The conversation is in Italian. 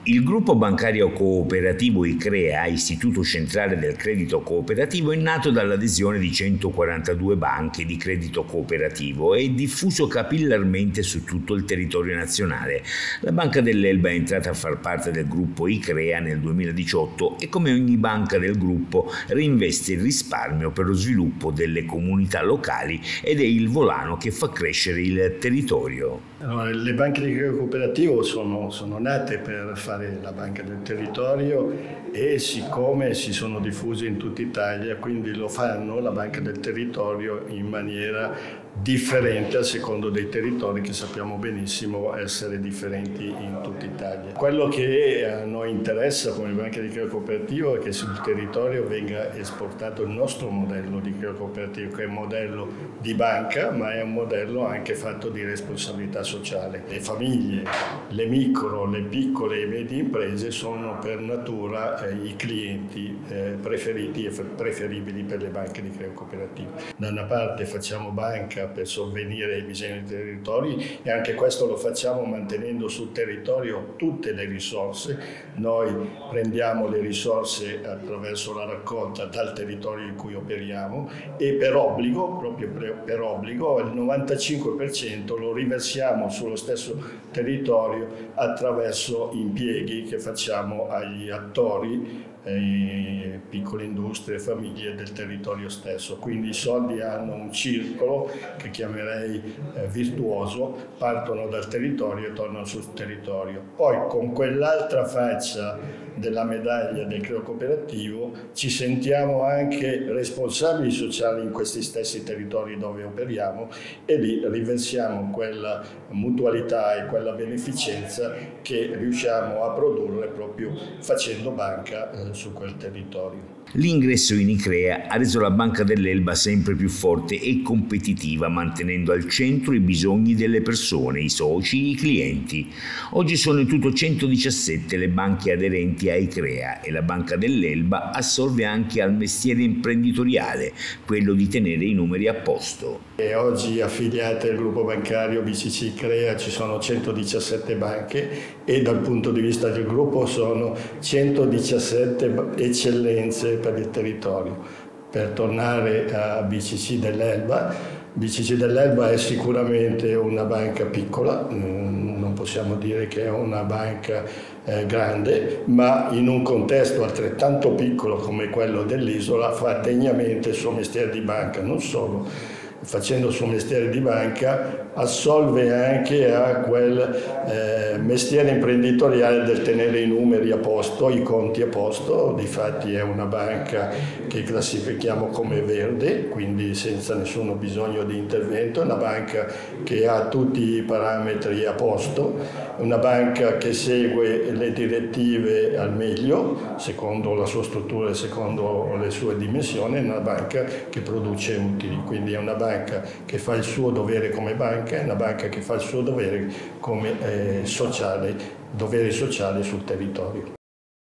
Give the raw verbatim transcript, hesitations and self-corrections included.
Il gruppo bancario cooperativo ICREA, Istituto Centrale del Credito Cooperativo, è nato dall'adesione di centoquarantadue banche di credito cooperativo e è diffuso capillarmente su tutto il territorio nazionale. La Banca dell'Elba è entrata a far parte del gruppo ICREA nel duemiladiciotto e, come ogni banca del gruppo, reinveste il risparmio per lo sviluppo delle comunità locali ed è il volano che fa crescere il territorio. Allora, le banche di credito cooperativo sono, sono nate per fare la banca del territorio e siccome si sono diffuse in tutta Italia, quindi lo fanno la banca del territorio in maniera differente a secondo dei territori che sappiamo benissimo essere differenti in tutta Italia. Quello che a noi interessa come banca di credito cooperativo è che sul territorio venga esportato il nostro modello di credito cooperativo, che è un modello di banca, ma è un modello anche fatto di responsabilità sociale. Le famiglie, le micro, le piccole e medie imprese sono per natura eh, i clienti eh, preferiti e preferibili per le banche di credito cooperativo. Da una parte facciamo banca per sovvenire ai bisogni dei territori e anche questo lo facciamo mantenendo sul territorio tutte le risorse. Noi prendiamo le risorse attraverso la raccolta dal territorio in cui operiamo e per obbligo, proprio per obbligo, il novantacinque per cento lo riversiamo sullo stesso territorio attraverso impieghi che facciamo agli attori, eh, piccole industrie, famiglie del territorio stesso. Quindi i soldi hanno un circolo che chiamerei eh, virtuoso, partono dal territorio e tornano sul territorio. Poi con quell'altra faccia della medaglia del credito cooperativo ci sentiamo anche responsabili sociali in questi stessi territori dove operiamo e lì riversiamo quella mutualità e quella beneficenza che riusciamo a produrre proprio facendo banca eh, su quel territorio. L'ingresso in ICREA ha reso la Banca dell'Elba sempre più forte e competitiva, mantenendo al centro i bisogni delle persone, i soci, i clienti. Oggi sono in tutto centodiciassette le banche aderenti a ICREA e la Banca dell'Elba assolve anche al mestiere imprenditoriale, quello di tenere i numeri a posto. E oggi affiliate al gruppo bancario B C C ICREA ci sono centodiciassette banche e dal punto di vista del gruppo sono centodiciassette eccellenze per il territorio. Per tornare a B C C dell'Elba, B C C dell'Elba è sicuramente una banca piccola, non possiamo dire che è una banca eh, grande, ma in un contesto altrettanto piccolo come quello dell'isola fa degnamente il suo mestiere di banca. Non solo, facendo il suo mestiere di banca assolve anche a quel eh, mestiere imprenditoriale del tenere i numeri a posto, i conti a posto. Difatti è una banca che classifichiamo come verde, quindi senza nessun bisogno di intervento, una banca che ha tutti i parametri a posto, una banca che segue le direttive al meglio, secondo la sua struttura e secondo le sue dimensioni, è una banca che produce utili, quindi è una banca che fa il suo dovere come banca, è una banca che fa il suo dovere come eh, sociale, dovere sociale sul territorio.